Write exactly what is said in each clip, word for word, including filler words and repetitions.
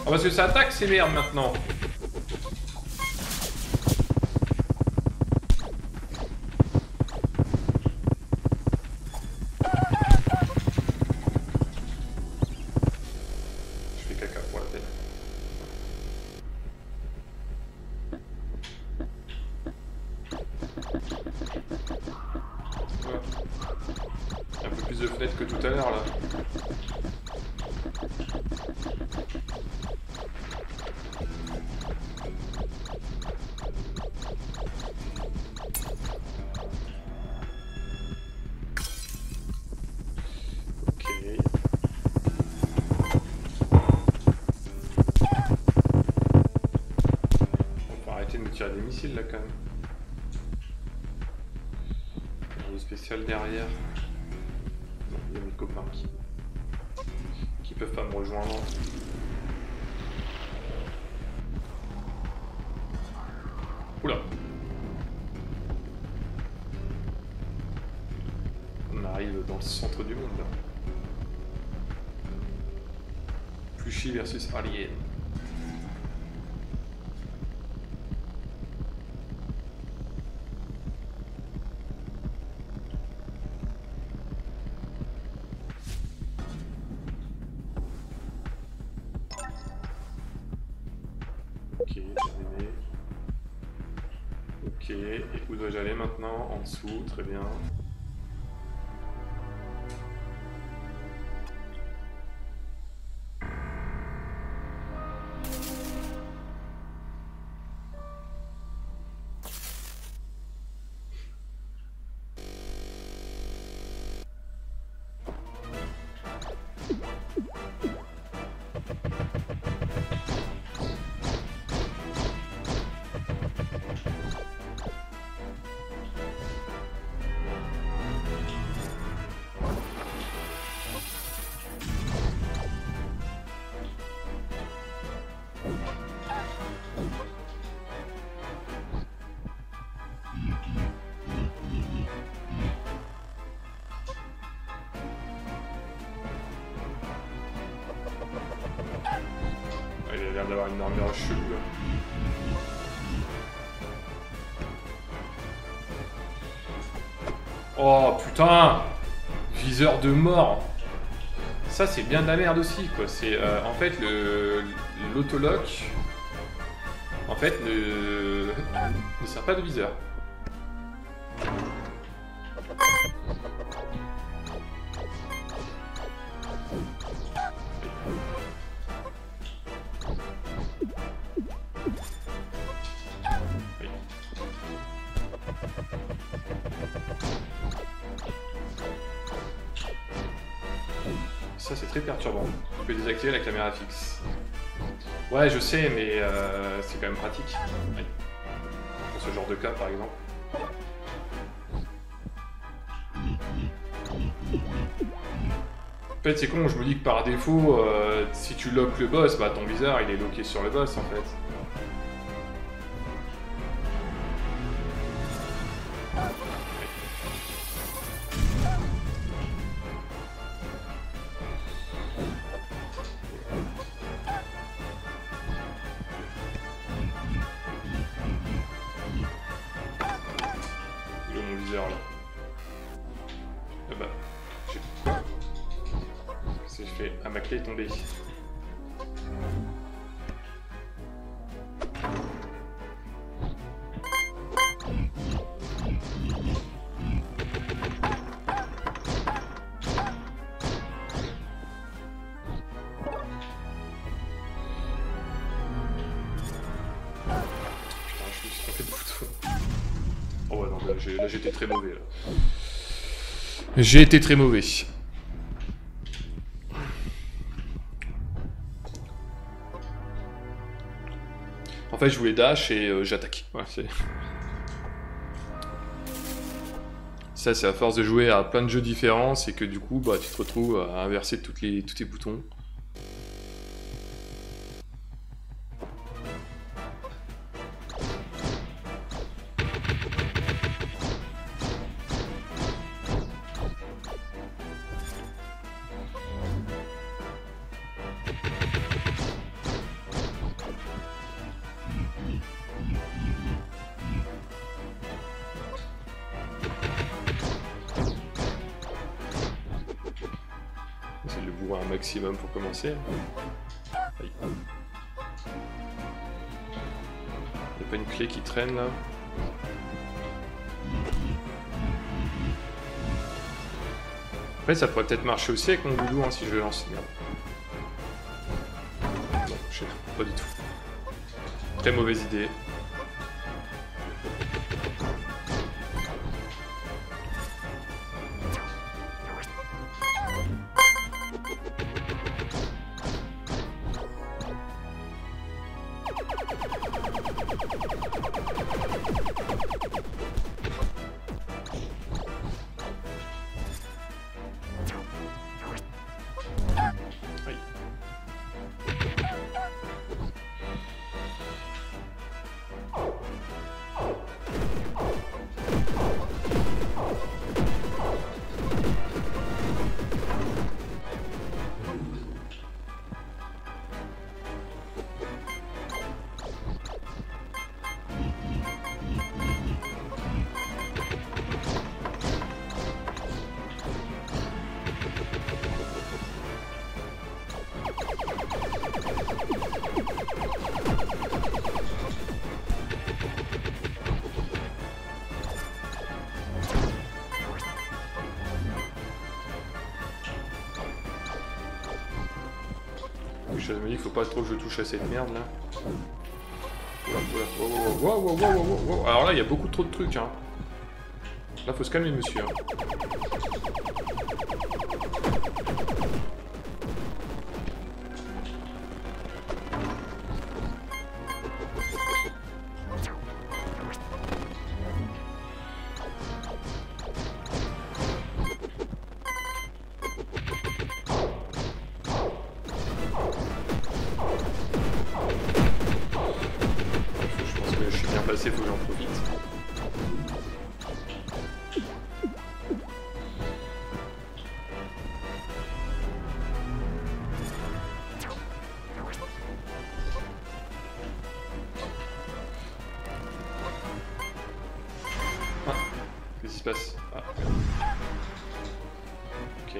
Ah, parce que ça attaque ces merdes maintenant. Je fais caca pour la peine. Ouais. Un peu plus de fenêtres que tout à l'heure là. Tirer des missiles là quand même. Il y a le spécial derrière. Non, il y a mes copains qui, qui peuvent pas me rejoindre. Oula. On arrive dans le centre du monde là. Pluchy versus Alien. Ok, terminé. Ok, et où dois-je aller maintenant? En dessous, très bien. Il a l'air d'avoir une armure chelou là. Oh putain! Viseur de mort! Ça c'est bien de la merde aussi quoi. C'est euh, en fait le l'autolock en fait ne, ne sert pas de viseur. Ça c'est très perturbant. Tu peux désactiver la caméra fixe. Ouais je sais mais euh, c'est quand même pratique. Oui. Pour ce genre de cas par exemple. En fait c'est con, je me dis que par défaut, euh, si tu lockes le boss, bah ton viseur il est locké sur le boss en fait. Là. Ah bah, j'ai quoi? Qu'est-ce que j'ai fait? Ah, ma clé est tombée. Putain, je me suis trompé de bouton. Oh ouais, non, là j'étais très mauvais là. J'ai été très mauvais. En fait, je voulais dash et euh, j'attaque. Ouais, ça, c'est à force de jouer à plein de jeux différents, c'est que du coup, bah, tu te retrouves à inverser toutes les, tous tes boutons. bourrer un maximum pour commencer. Aïe. Y'a pas une clé qui traîne là? Après ça pourrait peut-être marcher aussi avec mon boulot hein, si je le lance. Merde. Non, je sais pas du tout. Très mauvaise idée. Je me dis qu'il faut pas trop que je touche à cette merde là. Oula, oula, wow, wow, wow, wow, wow, wow. Alors là il y a beaucoup trop de trucs hein. Là faut se calmer monsieur. Hein. Faut que j'en profite. Ah, qu'est-ce qui se passe? Ah. Ok.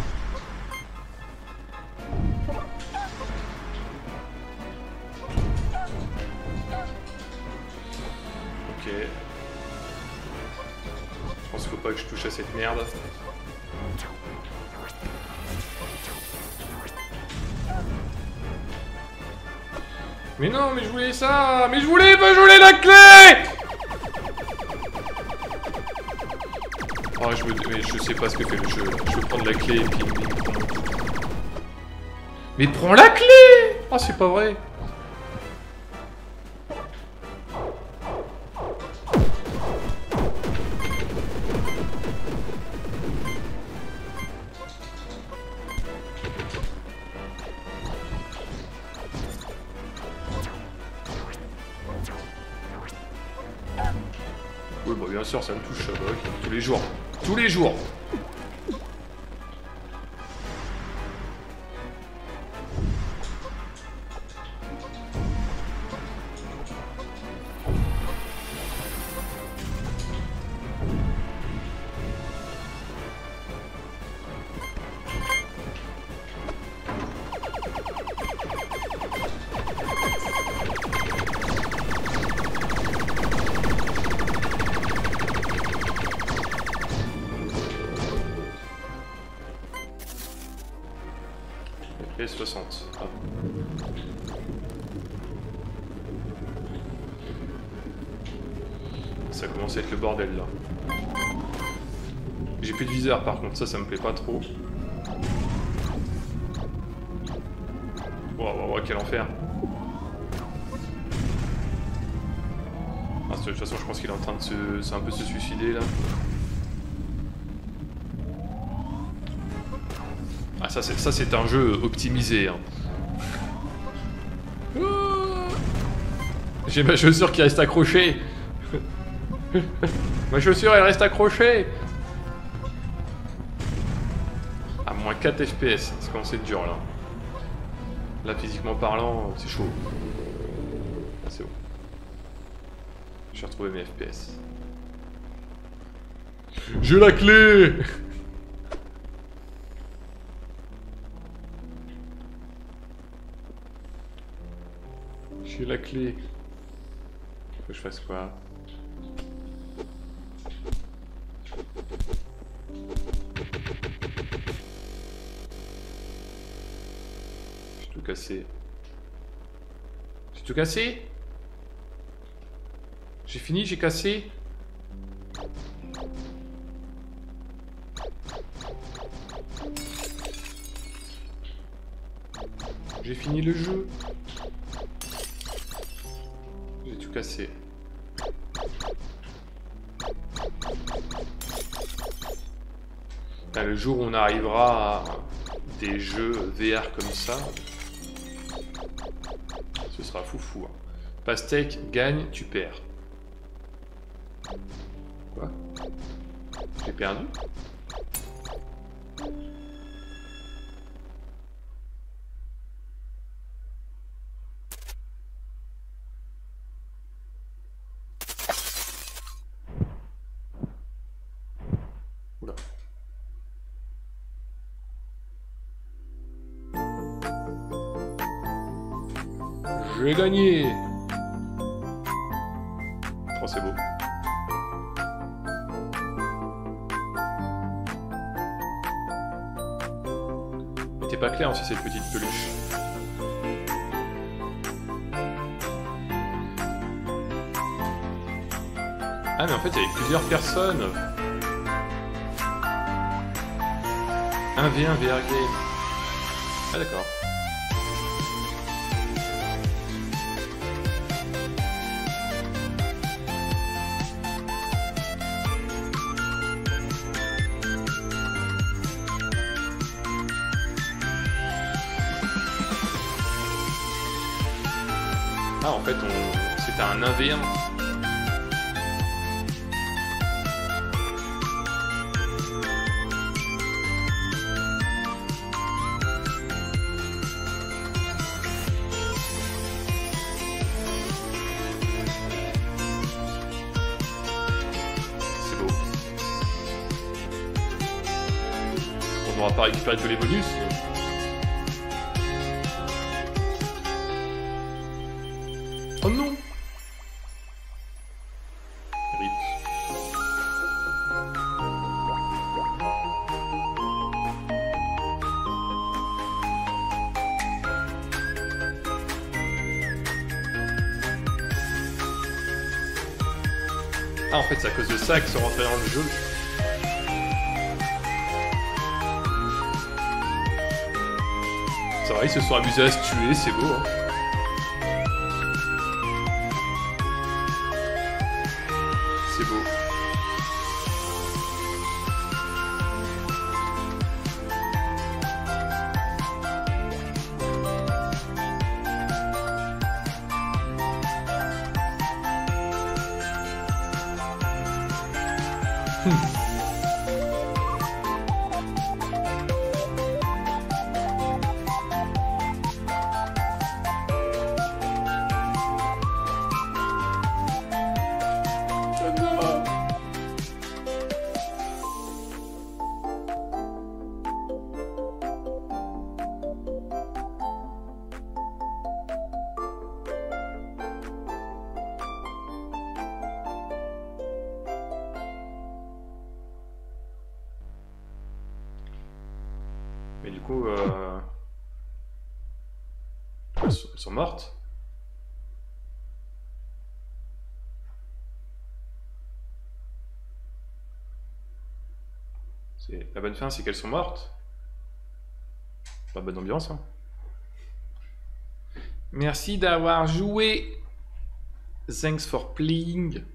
Ok. Je pense qu'il faut pas que je touche à cette merde. Mais non, mais je voulais ça. Mais je voulais pas, je voulais la clé. Oh, je, me... mais je sais pas ce que fait le jeu. Je vais prendre la clé et puis il me prend mon coup. Mais prends la clé. Oh, c'est pas vrai. Oui, bah bien sûr, ça me touche, ça, bah, okay. Tous les jours. Tous les jours. Et soixante. Ah. Ça commence à être le bordel là. J'ai plus de viseur par contre, ça, ça me plaît pas trop. Wow, wow, wow, quel enfer. Ah, de toute façon, je pense qu'il est en train de se, c'est un peu se suicider là. Ah, ça c'est ça c'est un jeu optimisé. Hein. J'ai ma chaussure qui reste accrochée. Ma chaussure elle reste accrochée. À moins quatre F P S, ça commence à être dur là. Là physiquement parlant, c'est chaud. Ah, c'est bon. J'ai retrouvé mes F P S. J'ai la clé. J'ai la clé. Faut que je fasse quoi? J'ai tout cassé. J'ai tout cassé? J'ai fini, j'ai cassé? J'ai fini le jeu. J'ai tout cassé. Ben, le jour où on arrivera à des jeux V R comme ça, ce sera foufou. Hein. Pastèque, gagne, tu perds. Quoi? J'ai perdu? Oula. J'ai gagné! Oh, c'est beau. Mais t'es pas clair aussi cette petite peluche. Ah mais en fait il y avait plusieurs personnes. un v un V R game. Ah d'accord. Ah en fait on... c'était un un v un. On n'aura pas récupéré tous les bonus. Oh non! Rip. Ah en fait c'est à cause de ça qu'ils sont rentrés dans le jeu. Ça va, ils se sont amusés à se tuer, c'est beau. Hein. C'est beau. Mais du coup, euh... elles sont, elles sont mortes. La bonne fin, c'est qu'elles sont mortes. Pas bonne ambiance. Hein. Merci d'avoir joué. Thanks for playing.